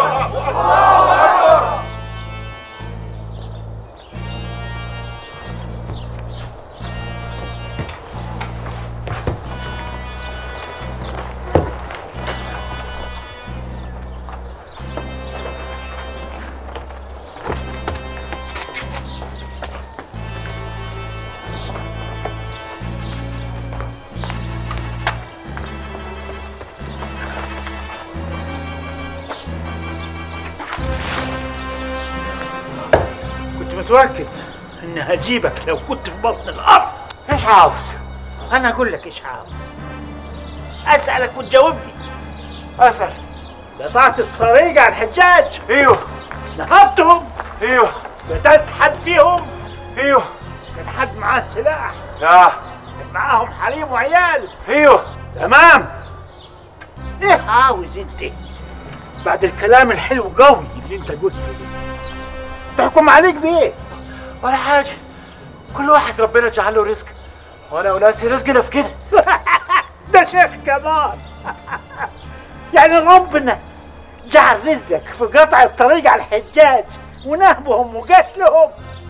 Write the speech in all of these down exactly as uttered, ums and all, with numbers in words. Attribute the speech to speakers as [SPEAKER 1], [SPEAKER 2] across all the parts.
[SPEAKER 1] متأكد اني هجيبك لو كنت في بطن الارض. ايش عاوز؟ انا اقول لك ايش عاوز. اسالك وتجاوبني. اسال. قطعت الطريق على الحجاج؟ ايوه. نهبتهم؟ ايوه. قتلت حد فيهم؟ ايوه. كان حد معاه سلاح؟ لا. كان معاهم حريم وعيال؟ ايوه. تمام. ايه عاوز انت بعد الكلام الحلو قوي اللي انت قلته ده؟ تحكم عليك بايه؟ ولا حاجه، كل واحد ربنا جعل له رزق، وانا وناسي رزقنا في كده. ده شيخ كمان. يعني ربنا جعل رزقك في قطع الطريق على الحجاج ونهبهم وقتلهم.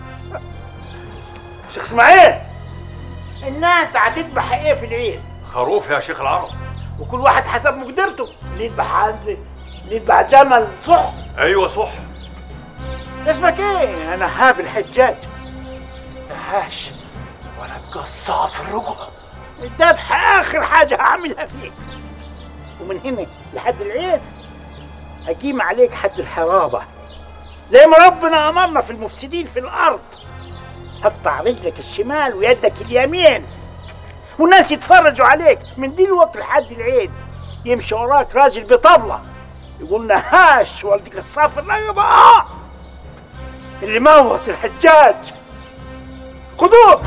[SPEAKER 1] شيخ اسماعيل، الناس هتذبح ايه في العيد؟
[SPEAKER 2] خروف يا شيخ العرب،
[SPEAKER 1] وكل واحد حسب مقدرته، اللي يذبح عنزه، اللي يذبح جمل. صح؟
[SPEAKER 2] ايوه صح.
[SPEAKER 1] اسمك ايه؟ انا هاب الحجاج. نهاش ولا قصاب في الرقبه. الذبح اخر حاجه هعملها فيك، ومن هنا لحد العيد اقيم عليك حد الحرابه زي ما ربنا امرنا في المفسدين في الارض. هقطع رجلك الشمال ويدك اليمين، والناس يتفرجوا عليك من دلوقتي لحد العيد. يمشي وراك راجل بطبله يقول نهاش ولد قصاب في الرقبه. اه اللي موت الحجاج خذوه.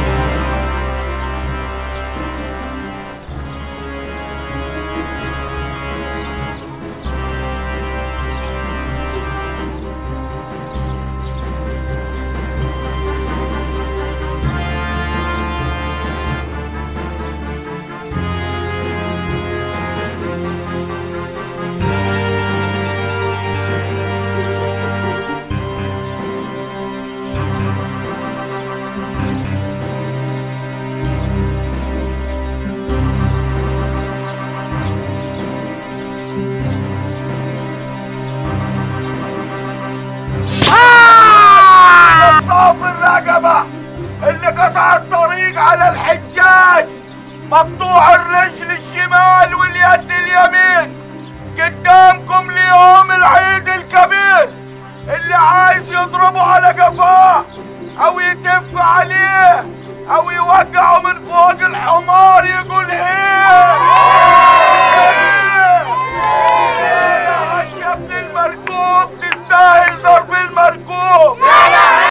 [SPEAKER 3] اللي قطع الطريق على الحجاج مقطوع الرجل الشمال واليد اليمين قدامكم ليوم العيد الكبير. اللي عايز يضربه على قفاه او يتف عليه او يوقعه من فوق الحمار